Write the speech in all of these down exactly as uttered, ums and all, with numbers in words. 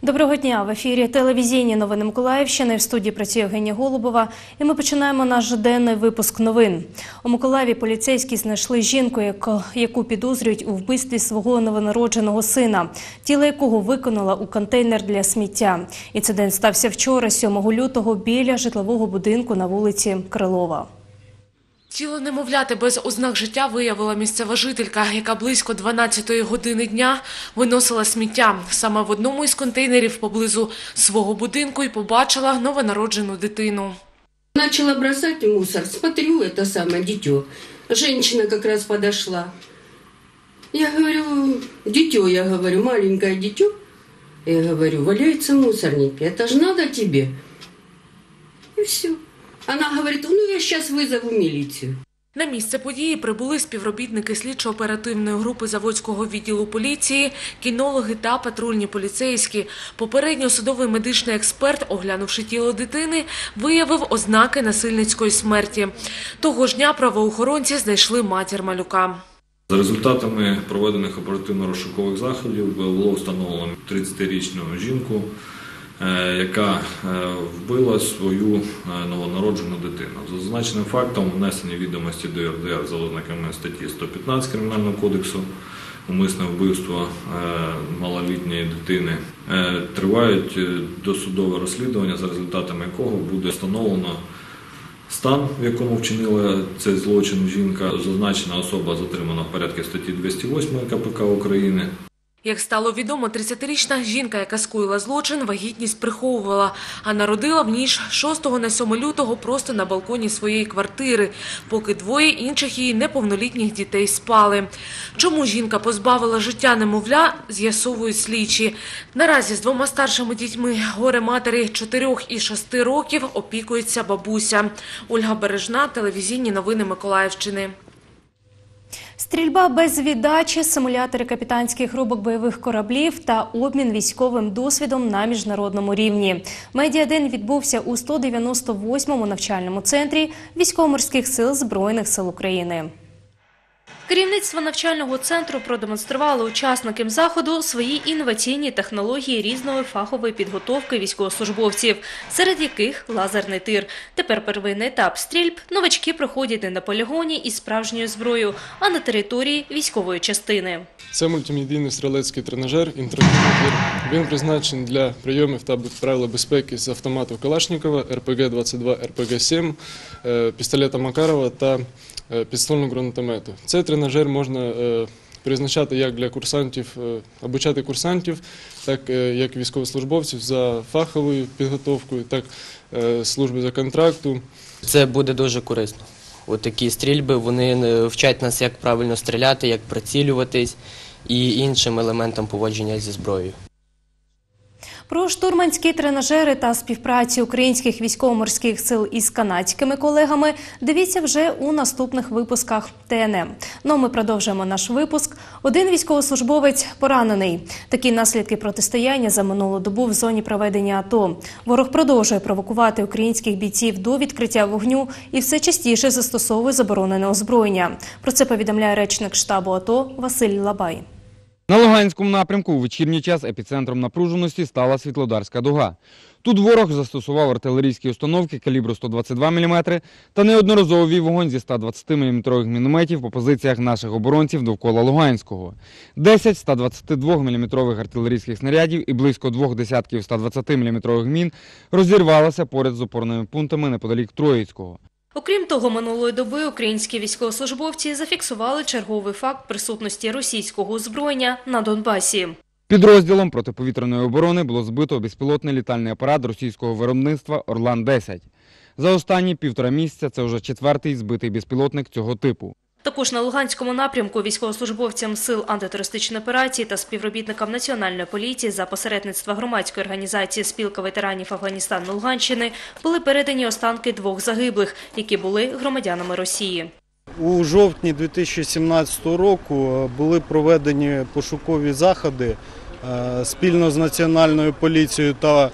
Доброго дня! В ефірі телевізійні новини Миколаївщини. В студії працює Євгенія Голубова. І ми починаємо наш денний випуск новин. У Миколаєві поліцейські знайшли жінку, яку підозрюють у вбивстві свого новонародженого сина, тіло якого викинула у контейнер для сміття. Інцидент стався вчора, сьомого лютого, біля житлового будинку на вулиці Крилова. Тіло немовляти без ознак життя виявила місцева жителька, яка близько дванадцятої години дня виносила сміття. Саме в одному із контейнерів поблизу свого будинку і побачила новонароджену дитину. Начала бросать мусор. Смотрю, это самое дитё. Женщина как раз подошла. Я говорю, дитё, я говорю, маленькое дитё. Я говорю, валяется в мусорнике. Это ж надо тебе. И все. Она говорит, ну я сейчас вызову милицию. На місце події прибули співробітники слідчо-оперативної групи Заводського відділу поліції, кінологи та патрульні поліцейські. Попередньо судовий медичний експерт, оглянувши тіло дитини, виявив ознаки насильницької смерті. Того ж дня правоохоронці знайшли матір малюка. За результатами проведених оперативно-розшукових заходів було встановлено тридцятирічну жінку, яка вбила свою новонароджену дитину. За зазначеним фактом внесені відомості до ер де ер за ознаками статті сто п'ятнадцять Кримінального кодексу «Умисне вбивство малолітньої дитини». Тривають досудове розслідування, за результатами якого буде встановлено стан, в якому вчинила цей злочин жінка. Зазначена особа затримана в порядку статті двісті восьмої ка пе ка України. Як стало відомо, тридцятирічна жінка, яка скоїла злочин, вагітність приховувала, а народила в ніч шостого на сьоме лютого просто на балконі своєї квартири, поки двоє інших її неповнолітніх дітей спали. Чому жінка позбавила життя немовля, з'ясовують слідчі. Наразі з двома старшими дітьми горе-матері чотирьох і шести років опікується бабуся. Ольга Бережна, телевізійні новини Миколаївщини. Стрільба без віддачі, симулятори капітанських рубок бойових кораблів та обмін військовим досвідом на міжнародному рівні. Медіадень відбувся у сто дев'яносто восьмому навчальному центрі Військово-морських сил Збройних сил України. Керівництво навчального центру продемонструвало учасникам заходу свої інноваційні технології різної фахової підготовки військовослужбовців, серед яких лазерний тир. Тепер первинний етап стрільб новачки проходять не на полігоні із справжньою зброєю, а на території військової частини. Це мультимедійний стрілецький тренажер, інтерактивний тир. Він призначений для прийомів та правил безпеки з автоматів Калашникова, ер пе ге двадцять два, ер пе ге сім, пістолета Макарова та підствольного гранатомету. Цей тренажер можна призначати як для курсантів, обучати курсантів, так як військовослужбовців за фаховою підготовкою, так служби за контракту. Це буде дуже корисно. Ось такі стрільби, вони вчать нас, як правильно стріляти, як прицілюватись і іншим елементам поводження зі зброєю. Про штурманські тренажери та співпрацю українських військово-морських сил із канадськими колегами дивіться вже у наступних випусках те ен ем. Ну, ми продовжуємо наш випуск. Один військовослужбовець поранений. Такі наслідки протистояння за минулу добу в зоні проведення АТО. Ворог продовжує провокувати українських бійців до відкриття вогню і все частіше застосовує заборонене озброєння. Про це повідомляє речник штабу АТО Василь Лабай. На Луганському напрямку у вечірній час епіцентром напруженості стала Світлодарська дуга. Тут ворог застосував артилерійські установки калібру сто двадцять два міліметри та неодноразово вів вогонь зі ста двадцятиміліметрових мінометів по позиціях наших оборонців довкола Луганського. десять ста двадцятидвоміліметрових артилерійських снарядів і близько двох десятків ста двадцятиміліметрових мін розірвалося поряд з опорними пунктами неподалік Троїцького. Окрім того, минулої доби українські військовослужбовці зафіксували черговий факт присутності російського озброєння на Донбасі. Підрозділом протиповітряної оборони було збито безпілотний літальний апарат російського виробництва Орлан десять. За останні півтора місяця це вже четвертий збитий безпілотник цього типу. Також на Луганському напрямку військовослужбовцям сил антитерористичної операції та співробітникам Національної поліції за посередництва громадської організації «Спілка ветеранів Афганістану-Луганщини» були передані останки двох загиблих, які були громадянами Росії. У жовтні дві тисячі сімнадцятого року були проведені пошукові заходи спільно з Національною поліцією та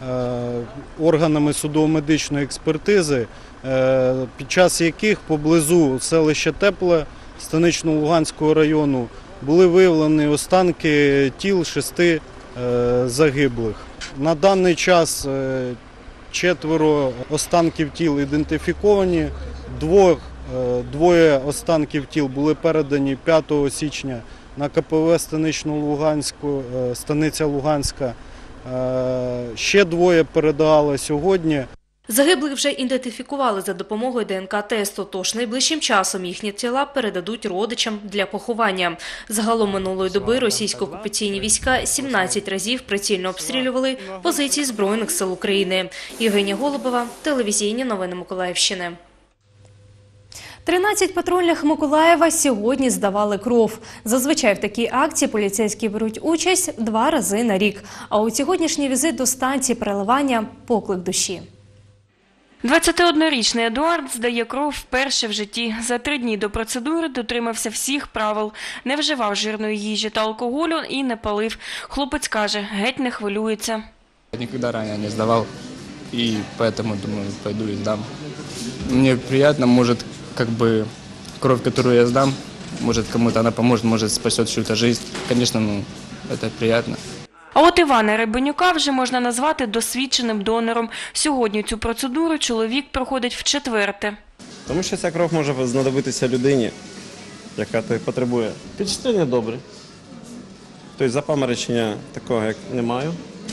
органами судово-медичної експертизи, під час яких поблизу селища Тепле Станично-Луганського району були виявлені останки тіл шести загиблих. На даний час четверо останків тіл ідентифіковані, двох, двоє останків тіл були передані п'ятого січня на ка пе ве Станично-Луганську, Станиця Луганська. Ще двоє передали сьогодні. Загиблих вже ідентифікували за допомогою де ен ка тесту, тож найближчим часом їхні тіла передадуть родичам для поховання. Загалом минулої доби російсько-окупаційні війська сімнадцять разів прицільно обстрілювали позиції Збройних сил України. Євгенія Голубова, телевізійні новини Миколаївщини. тринадцять патрульних Миколаєва сьогодні здавали кров. Зазвичай в такій акції поліцейські беруть участь два рази на рік. А у сьогоднішній візит до станції переливання – поклик душі. двадцятиоднорічний Едуард здає кров вперше в житті. За три дні до процедури дотримався всіх правил. Не вживав жирної їжі та алкоголю і не палив. Хлопець каже, геть не хвилюється. Ніколи раніше не здавав і тому, думаю, пойду і здам. Мені приємно, може, как бы, кров, яку я здам, може, комусь вона допоможе, може, спасет чью-то життя. Звісно, ну, це приємно. А от Івана Рибенюка вже можна назвати досвідченим донором. Сьогодні цю процедуру чоловік проходить вчетверте. Тому що ця кров може знадобитися людині, яка того потребує. Впечатлення добре. Тобто запаморочення такого, як не маю.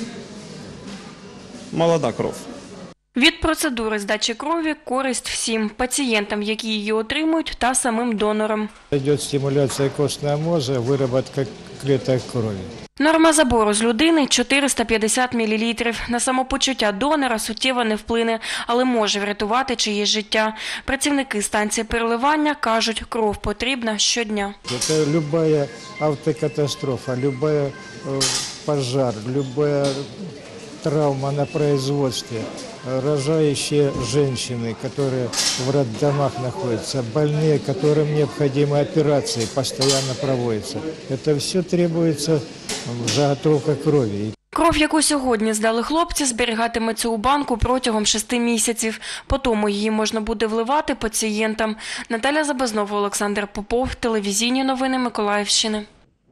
Молода кров. Від процедури здачі крові користь всім – пацієнтам, які її отримують, та самим донорам. Йде стимуляція костного мозку, виробітка кліток крові. Норма забору з людини – чотириста п'ятдесят мілілітрів. На самопочуття донора суттєво не вплине, але може врятувати чиєсь життя. Працівники станції переливання кажуть, кров потрібна щодня. Це будь-яка автокатастрофа, будь-який пожар, будь-яка травма на производстве, рожающие женщины, которые в роддомах находятся, больные, которым необходимы операции, постоянно проводятся. Это все требуется заготовка крови. Кров, яку сьогодні здали хлопці, зберігатиметься у банку протягом шести місяців. Потім її можна буде вливати пацієнтам. Наталя Забазнова, Олександр Попов, телевізійні новини Миколаївщини.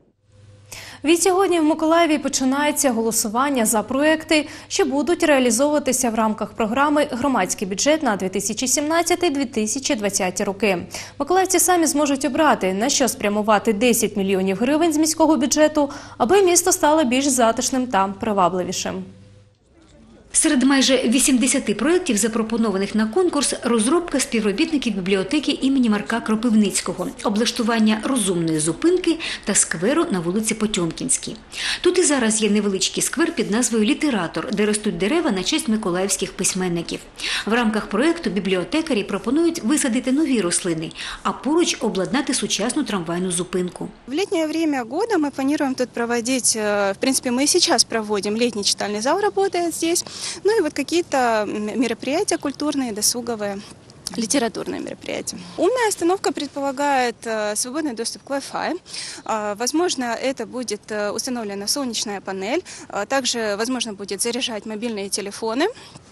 Відсьогодні в Миколаєві починається голосування за проекти, що будуть реалізовуватися в рамках програми «Громадський бюджет на дві тисячі сімнадцятий - дві тисячі двадцятий роки». Миколаївці самі зможуть обрати, на що спрямувати десять мільйонів гривень з міського бюджету, аби місто стало більш затишним та привабливішим. Серед майже вісімдесяти проєктів, запропонованих на конкурс, розробка співробітників бібліотеки імені Марка Кропивницького, облаштування розумної зупинки та скверу на вулиці Потьомкінській. Тут і зараз є невеличкий сквер під назвою «Літератор», де ростуть дерева на честь миколаївських письменників. В рамках проєкту бібліотекарі пропонують висадити нові рослини, а поруч обладнати сучасну трамвайну зупинку. В летнее время года мы планируем тут проводить, в принципе, мы и сейчас проводим, летний читальный зал работает здесь, ну и вот какие-то мероприятия культурные, досуговые, литературные мероприятия. Умная остановка предполагает свободный доступ к Wi-Fi. Возможно, это будет установлена солнечная панель, также, возможно, будет заряжать мобильные телефоны,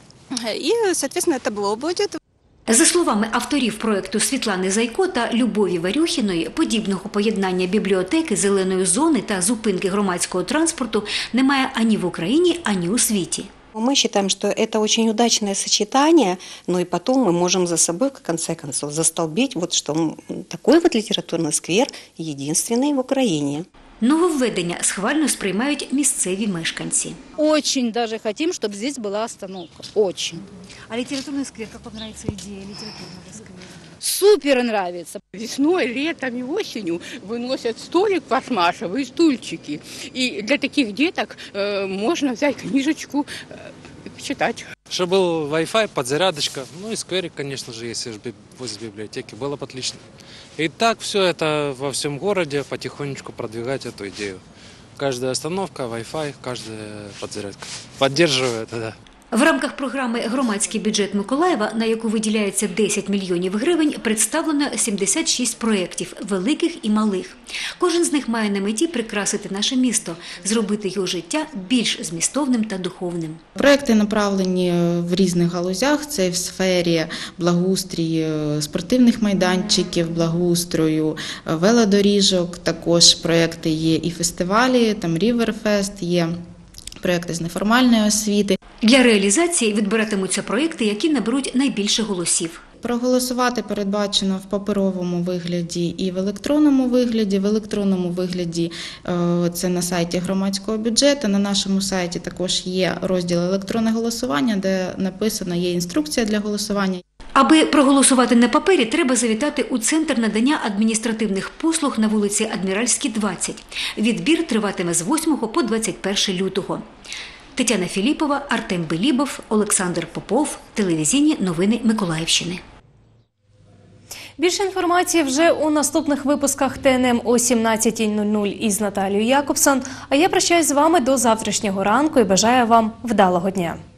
и, соответственно, табло будет. За словами авторів проєкту Світлани Зайко та Любові Варюхіної, подібного поєднання бібліотеки, зеленої зони та зупинки громадського транспорту немає ані в Україні, ані у світі. Мы считаем, что это очень удачное сочетание, но и потом мы можем за собой, в конце концов, застолбить, вот, что такой вот литературный сквер единственный в Украине. Нововведення схвально сприймають місцеві мешканці. Очень даже хотим, чтобы здесь была остановка. Очень. А литературный сквер, как вам нравится идея литературного сквера? Супер нравится. Весной, летом и осенью выносят столик пластмассовый, стульчики. И для таких деток э, можно взять книжечку э, и почитать. Чтобы был Wi-Fi, подзарядочка, ну и скверик, конечно же, если возле библиотеки, было бы отлично. И так все это во всем городе потихонечку продвигать эту идею. Каждая остановка, Wi-Fi, каждая подзарядка. Поддерживаю это, да. В рамках програми «Громадський бюджет Миколаєва», на яку виділяється десять мільйонів гривень, представлено сімдесят шість проєктів, великих і малих. Кожен з них має на меті прикрасити наше місто, зробити його життя більш змістовним та духовним. Проєкти направлені в різних галузях. Це в сфері благоустрою спортивних майданчиків, благоустрою велодоріжок. Також проєкти є і фестивалі, там Ріверфест є. проекти з неформальної освіти. Для реалізації відбиратимуться проекти, які наберуть найбільше голосів. Проголосувати передбачено в паперовому вигляді і в електронному вигляді. В електронному вигляді це на сайті громадського бюджету. На нашому сайті також є розділ електронне голосування, де написано, є інструкція для голосування. Аби проголосувати на папері, треба завітати у Центр надання адміністративних послуг на вулиці Адміральській, двадцять. Відбір триватиме з восьмого по двадцять перше лютого. Тетяна Філіпова, Артем Белібов, Олександр Попов. Телевізійні новини Миколаївщини. Більше інформації вже у наступних випусках Т Н М о сімнадцятій нуль нуль із Наталією Якобсон. А я прощаюсь з вами до завтрашнього ранку і бажаю вам вдалого дня.